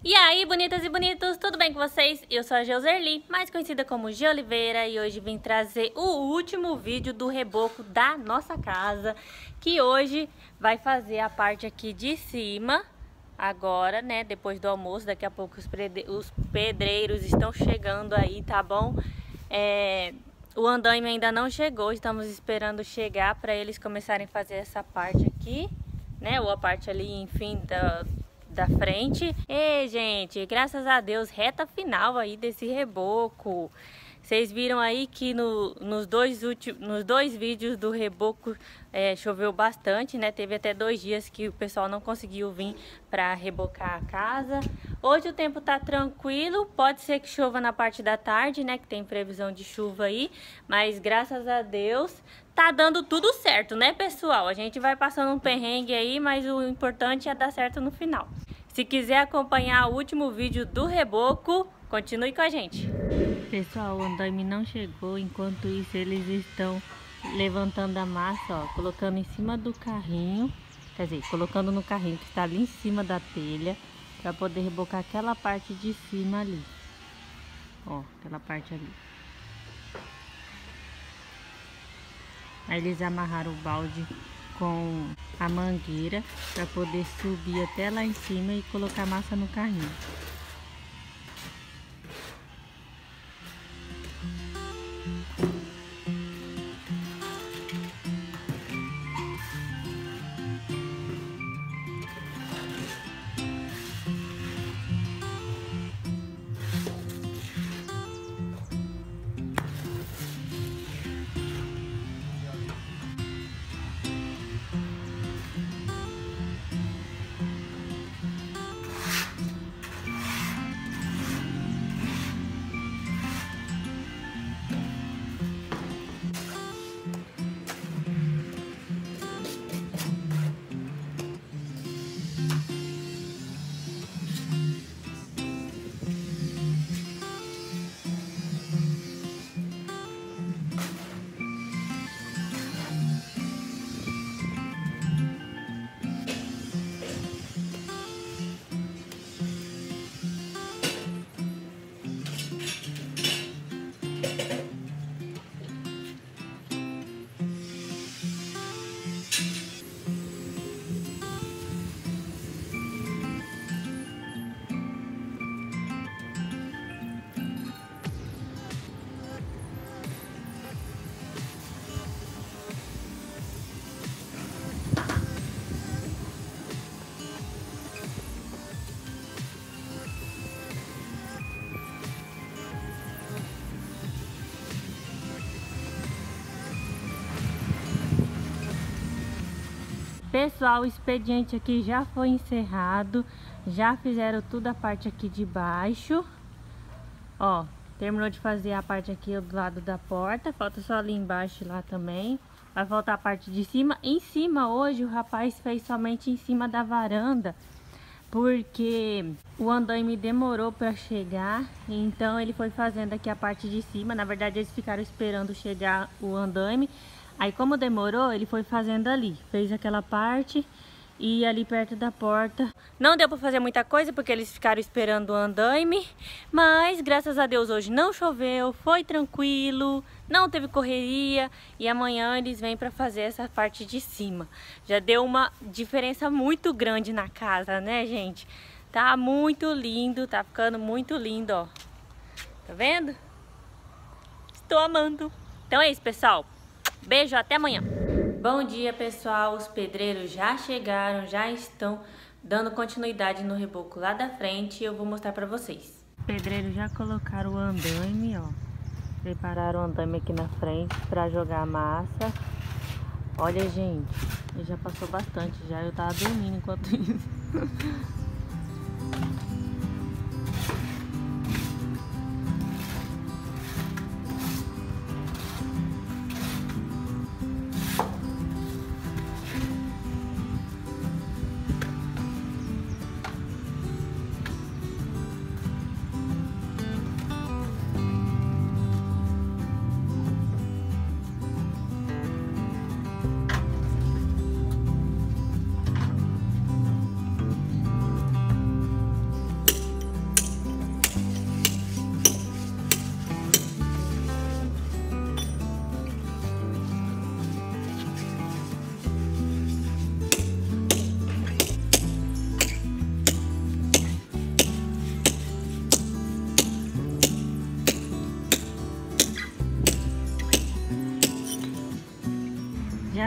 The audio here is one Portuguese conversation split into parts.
E aí, bonitas e bonitos, tudo bem com vocês? Eu sou a Joserli, mais conhecida como G Oliveira, e hoje vim trazer o último vídeo do reboco da nossa casa, que hoje vai fazer a parte aqui de cima, agora, né, depois do almoço. Daqui a pouco os pedreiros estão chegando aí, tá bom? O andaime ainda não chegou, estamos esperando chegar para eles começarem a fazer essa parte aqui, né, ou a parte ali, enfim, da frente. E, gente, graças a Deus, reta final aí desse reboco. Vocês viram aí que nos dois vídeos do reboco choveu bastante, né? Teve até 2 dias que o pessoal não conseguiu vir para rebocar a casa. Hoje o tempo tá tranquilo, pode ser que chova na parte da tarde, né? Que tem previsão de chuva aí, mas graças a Deus tá dando tudo certo, né, pessoal? A gente vai passando um perrengue aí, mas o importante é dar certo no final. Se quiser acompanhar o último vídeo do reboco, continue com a gente. Pessoal, o andaime não chegou, enquanto isso eles estão levantando a massa, ó, colocando em cima do carrinho, quer dizer, colocando no carrinho que está ali em cima da telha, para poder rebocar aquela parte de cima ali, ó, aquela parte ali. Aí eles amarraram o balde com a mangueira para poder subir até lá em cima e colocar a massa no carrinho. Pessoal, o expediente aqui já foi encerrado, já fizeram tudo a parte aqui de baixo, ó, terminou de fazer a parte aqui do lado da porta, falta só ali embaixo lá também, vai faltar a parte de cima. Em cima hoje o rapaz fez somente em cima da varanda, porque o andaime demorou para chegar, então ele foi fazendo aqui a parte de cima. Na verdade eles ficaram esperando chegar o andaime. Aí como demorou, ele foi fazendo ali, fez aquela parte e ali perto da porta. Não deu para fazer muita coisa porque eles ficaram esperando o andaime, mas graças a Deus hoje não choveu, foi tranquilo, não teve correria e amanhã eles vêm para fazer essa parte de cima. Já deu uma diferença muito grande na casa, né, gente? Tá muito lindo, tá ficando muito lindo, ó. Tá vendo? Estou amando. Então é isso, pessoal. Beijo, até amanhã. Bom dia, pessoal. Os pedreiros já chegaram, já estão dando continuidade no reboco lá da frente e eu vou mostrar pra vocês. Os pedreiros já colocaram o andaime, ó. Prepararam o andaime aqui na frente pra jogar a massa. Olha, gente, já passou bastante já. Eu tava dormindo enquanto isso.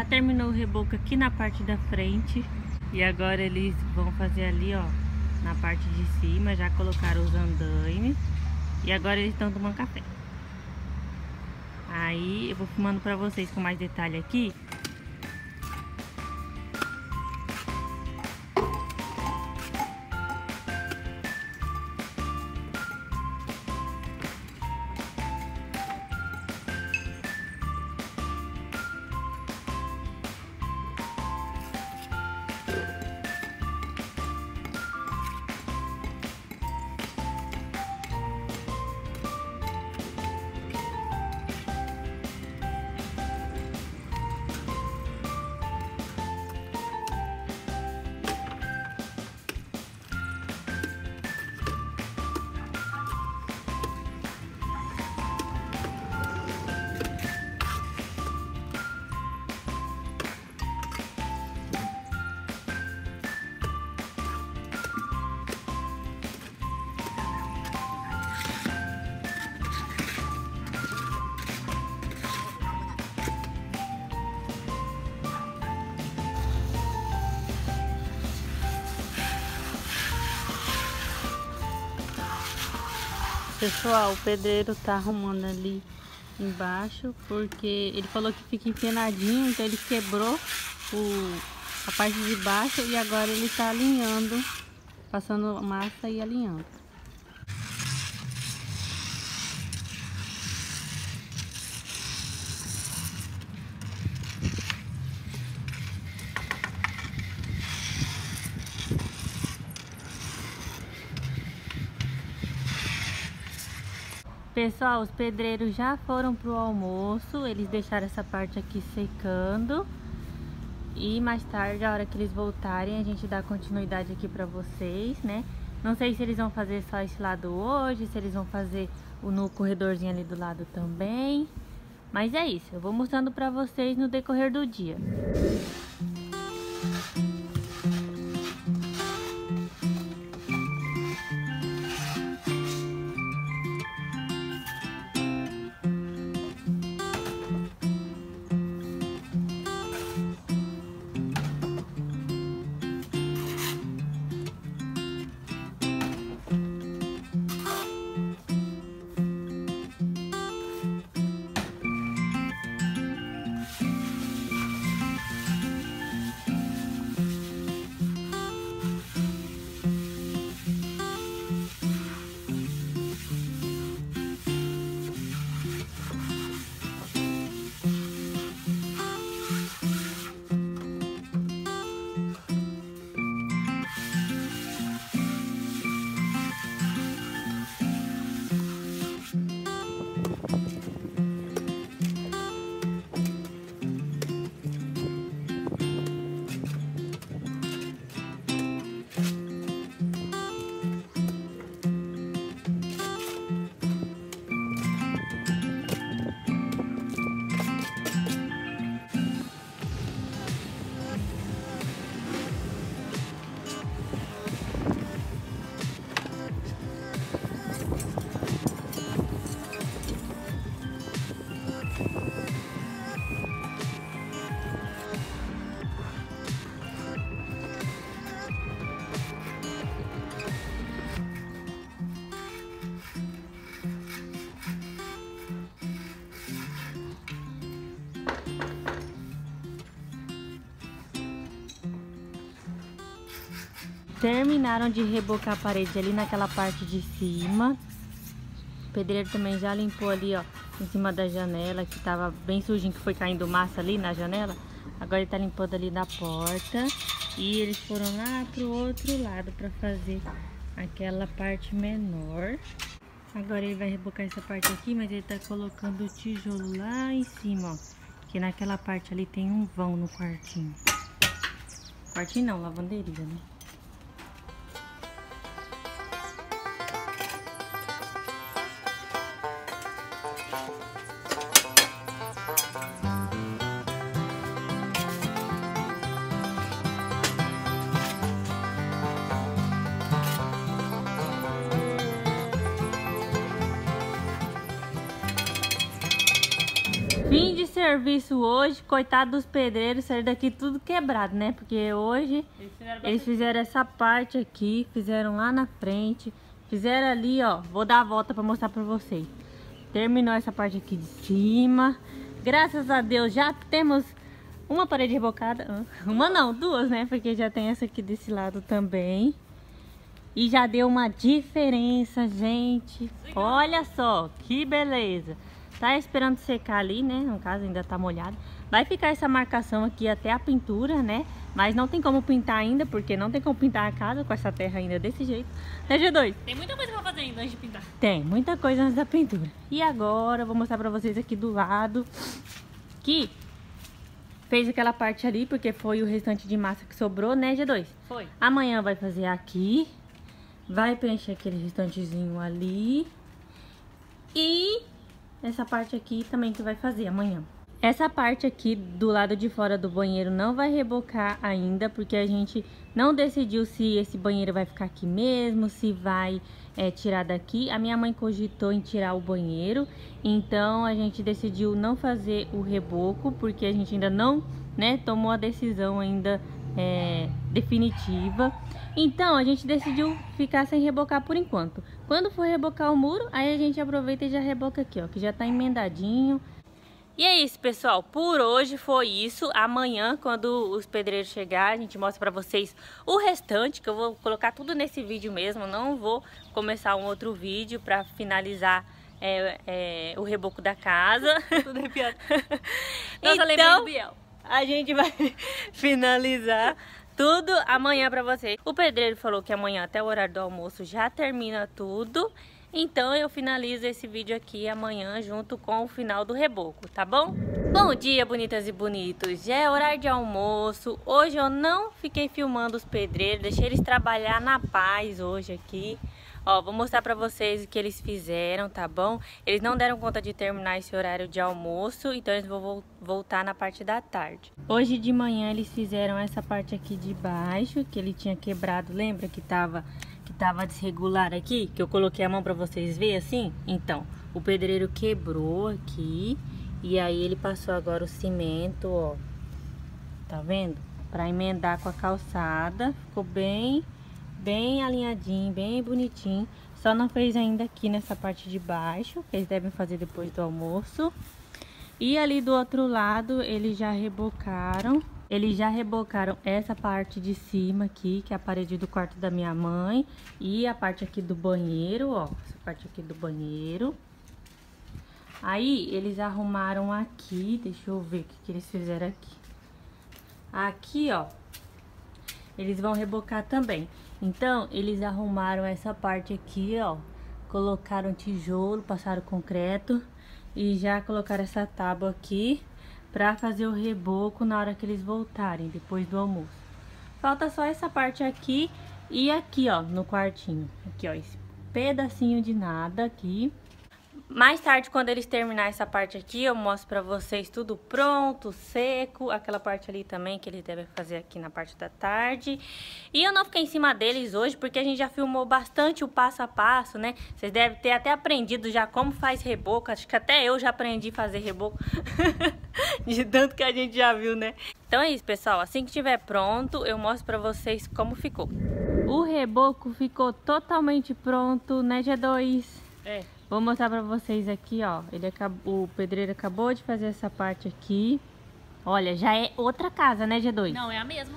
já terminou o reboco aqui na parte da frente. E agora eles vão fazer ali, ó, na parte de cima. Já colocaram os andaimes. E agora eles estão tomando café. Aí eu vou filmando pra vocês com mais detalhe aqui. Pessoal, o pedreiro tá arrumando ali embaixo, porque ele falou que fica empenadinho, então ele quebrou a parte de baixo e agora ele tá alinhando, passando massa e alinhando. Pessoal, os pedreiros já foram pro almoço, eles deixaram essa parte aqui secando. E mais tarde, a hora que eles voltarem, a gente dá continuidade aqui pra vocês, né? Não sei se eles vão fazer só esse lado hoje, se eles vão fazer no corredorzinho ali do lado também. Mas é isso, eu vou mostrando pra vocês no decorrer do dia. Terminaram de rebocar a parede ali naquela parte de cima. O pedreiro também já limpou ali, ó, em cima da janela, que tava bem sujinho, que foi caindo massa ali na janela. Agora ele tá limpando ali na porta. E eles foram lá pro outro lado pra fazer aquela parte menor. Agora ele vai rebocar essa parte aqui, mas ele tá colocando o tijolo lá em cima, ó. Que naquela parte ali tem um vão no quartinho. Quartinho não, lavanderia, né? serviço hoje, coitado dos pedreiros, saíram daqui tudo quebrado, né? Porque hoje eles fizeram essa parte aqui, fizeram lá na frente, fizeram ali, ó. Vou dar a volta pra mostrar pra vocês. Terminou essa parte aqui de cima. Graças a Deus já temos uma parede rebocada. Uma não, duas, né? Porque já tem essa aqui desse lado também. E já deu uma diferença, gente. Olha só, que beleza. Tá esperando secar ali, né? No caso, ainda tá molhado. Vai ficar essa marcação aqui até a pintura, né? Mas não tem como pintar ainda, porque não tem como pintar a casa com essa terra ainda desse jeito. Né, G2? Tem muita coisa pra fazer ainda antes de pintar. Tem, muita coisa antes da pintura. E agora, eu vou mostrar pra vocês aqui do lado que fez aquela parte ali, porque foi o restante de massa que sobrou, né, G2? Foi. Amanhã vai fazer aqui. Vai preencher aquele restantezinho ali. E essa parte aqui também que vai fazer amanhã. Essa parte aqui do lado de fora do banheiro não vai rebocar ainda, porque a gente não decidiu se esse banheiro vai ficar aqui mesmo, se vai tirar daqui. A minha mãe cogitou em tirar o banheiro, então a gente decidiu não fazer o reboco, porque a gente ainda não, né, tomou a decisão ainda definitiva. Então a gente decidiu ficar sem rebocar por enquanto. Quando for rebocar o muro, aí a gente aproveita e já reboca aqui, ó, que já tá emendadinho. E é isso, pessoal, por hoje foi isso. Amanhã, quando os pedreiros chegarem, a gente mostra pra vocês o restante, que eu vou colocar tudo nesse vídeo mesmo. Não vou começar um outro vídeo pra finalizar o reboco da casa. Tudo arrepiado. Então, a gente vai finalizar tudo amanhã pra vocês. O pedreiro falou que amanhã até o horário do almoço já termina tudo. Então eu finalizo esse vídeo aqui amanhã junto com o final do reboco, tá bom? Bom dia, bonitas e bonitos. Já é horário de almoço. Hoje eu não fiquei filmando os pedreiros, deixei eles trabalhar na paz hoje aqui. Ó, vou mostrar pra vocês o que eles fizeram, tá bom? Eles não deram conta de terminar esse horário de almoço, então eles vão voltar na parte da tarde. Hoje de manhã eles fizeram essa parte aqui de baixo, que ele tinha quebrado, lembra que tava desregular aqui? Que eu coloquei a mão pra vocês verem assim? Então, o pedreiro quebrou aqui, e aí ele passou agora o cimento, ó. Tá vendo? Pra emendar com a calçada, ficou bem alinhadinho, bem bonitinho. Só não fez ainda aqui nessa parte de baixo, que eles devem fazer depois do almoço. E ali do outro lado, eles já rebocaram. Eles já rebocaram essa parte de cima aqui, que é a parede do quarto da minha mãe. E a parte aqui do banheiro, ó. Essa parte aqui do banheiro. Aí, eles arrumaram aqui. Deixa eu ver o que eles fizeram aqui. Aqui, ó. Eles vão rebocar também. Então, eles arrumaram essa parte aqui, ó. Colocaram tijolo, passaram concreto. E já colocaram essa tábua aqui pra fazer o reboco na hora que eles voltarem, depois do almoço. Falta só essa parte aqui e aqui, ó, no quartinho. Aqui, ó, esse pedacinho de nada aqui. Mais tarde, quando eles terminarem essa parte aqui, eu mostro pra vocês tudo pronto, seco. Aquela parte ali também que eles devem fazer aqui na parte da tarde. E eu não fiquei em cima deles hoje, porque a gente já filmou bastante o passo a passo, né? Vocês devem ter até aprendido já como faz reboco. Acho que até eu já aprendi a fazer reboco. De tanto que a gente já viu, né? Então é isso, pessoal. Assim que estiver pronto, eu mostro pra vocês como ficou. O reboco ficou totalmente pronto, né, G2? É. Vou mostrar pra vocês aqui, ó. O pedreiro acabou de fazer essa parte aqui. Olha, já é outra casa, né, G2? Não, é a mesma.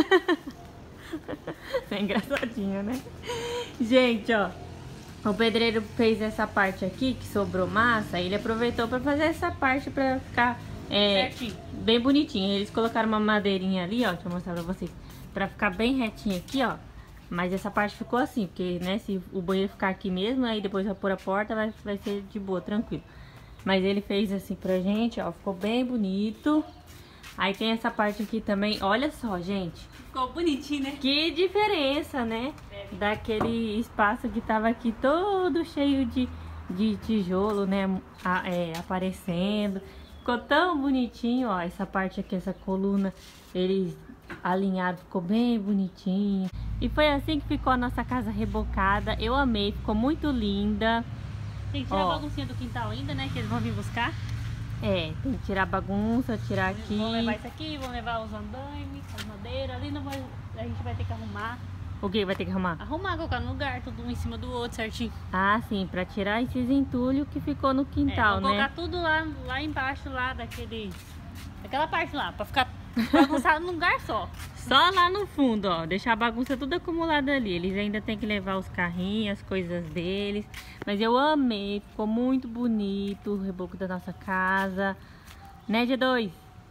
É engraçadinho, né? Gente, ó. O pedreiro fez essa parte aqui, que sobrou massa. Ele aproveitou pra fazer essa parte pra ficar bem bonitinho. Eles colocaram uma madeirinha ali, ó. Deixa eu mostrar pra vocês. Pra ficar bem retinho aqui, ó. Mas essa parte ficou assim, porque, né, se o banheiro ficar aqui mesmo, aí depois vai pôr a porta, vai ser de boa, tranquilo. Mas ele fez assim pra gente, ó, ficou bem bonito. Aí tem essa parte aqui também, olha só, gente. Ficou bonitinho, né? Que diferença, né? Daquele espaço que tava aqui todo cheio de tijolo, né, aparecendo. Ficou tão bonitinho, ó, essa parte aqui, essa coluna, eles alinharam, ficou bem bonitinho. E foi assim que ficou a nossa casa rebocada. Eu amei, ficou muito linda. Tem que tirar a baguncinha do quintal ainda, né? Que eles vão vir buscar. É, tem que tirar a bagunça, tirar aqui. Vamos levar isso aqui, vamos levar os andaimes, as madeiras. Ali a gente vai ter que arrumar. O que vai ter que arrumar? Arrumar, colocar no lugar, tudo um em cima do outro, certinho. Ah, sim, pra tirar esses entulhos que ficou no quintal, vamos né? colocar tudo lá embaixo, lá daquela parte lá, pra ficar bagunçado num lugar só. Só lá no fundo, ó, deixar a bagunça tudo acumulada ali. Eles ainda tem que levar os carrinhos, as coisas deles. Mas eu amei, ficou muito bonito o reboco da nossa casa. Né, G2?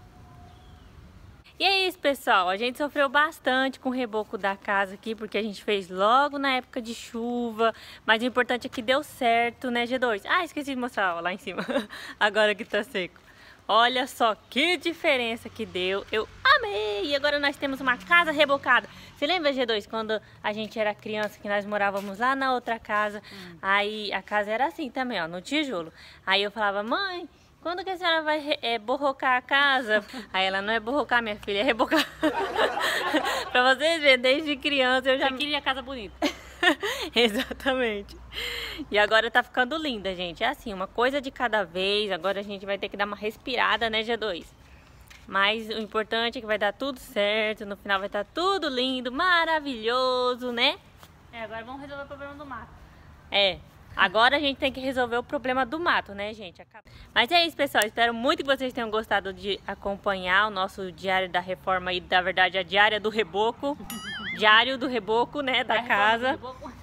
E é isso, pessoal. A gente sofreu bastante com o reboco da casa aqui, porque a gente fez logo na época de chuva. Mas o importante é que deu certo, né, G2? Ah, esqueci de mostrar, ó, lá em cima. Agora que tá seco. Olha só que diferença que deu. Eu amei! E agora nós temos uma casa rebocada. Você lembra, G2, quando a gente era criança, que nós morávamos lá na outra casa? Aí a casa era assim também, ó, no tijolo. Aí eu falava, mãe, quando que a senhora vai borrocar a casa? Aí ela, não é borrocar, minha filha, é rebocar. Pra vocês verem, desde criança eu já... Você queria casa bonita. Exatamente. E agora tá ficando linda, gente. É assim, uma coisa de cada vez. Agora a gente vai ter que dar uma respirada, né, G2? Mas o importante é que vai dar tudo certo. No final vai estar tudo lindo, maravilhoso, né? Agora vamos resolver o problema do mato. Agora a gente tem que resolver o problema do mato, né, gente? Mas é isso, pessoal. Espero muito que vocês tenham gostado de acompanhar o nosso diário da reforma e, na verdade, a diária do reboco. Diário do reboco, né, da casa.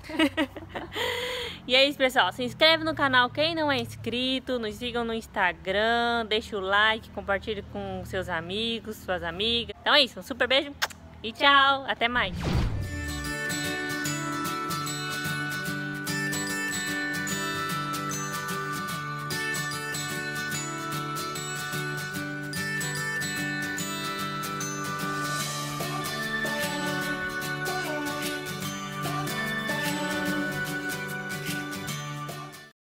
E é isso, pessoal. Se inscreve no canal quem não é inscrito. Nos sigam no Instagram. Deixa o like, compartilhe com seus amigos, suas amigas. Então é isso. Um super beijo e tchau. Até mais.